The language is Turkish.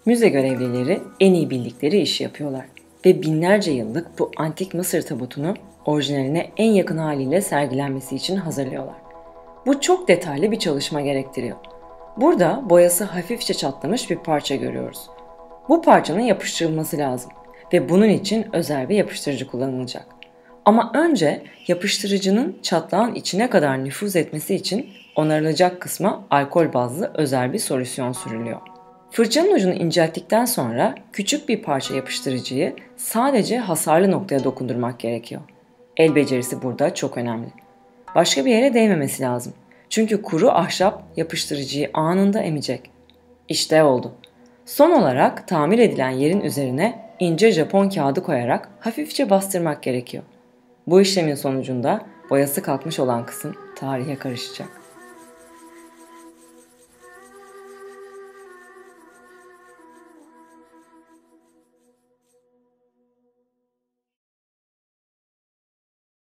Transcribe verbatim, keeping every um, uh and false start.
Müze görevlileri en iyi bildikleri işi yapıyorlar ve binlerce yıllık bu antik Mısır tabutunu orijinaline en yakın haliyle sergilenmesi için hazırlıyorlar. Bu çok detaylı bir çalışma gerektiriyor. Burada boyası hafifçe çatlamış bir parça görüyoruz. Bu parçanın yapıştırılması lazım ve bunun için özel bir yapıştırıcı kullanılacak. Ama önce yapıştırıcının çatlağın içine kadar nüfuz etmesi için onarılacak kısma alkol bazlı özel bir solüsyon sürülüyor. Fırçanın ucunu incelttikten sonra küçük bir parça yapıştırıcıyı sadece hasarlı noktaya dokundurmak gerekiyor. El becerisi burada çok önemli. Başka bir yere değmemesi lazım. Çünkü kuru ahşap yapıştırıcıyı anında emecek. İşte oldu. Son olarak tamir edilen yerin üzerine ince Japon kağıdı koyarak hafifçe bastırmak gerekiyor. Bu işlemin sonucunda boyası kalkmış olan kısım tarihe karışacak.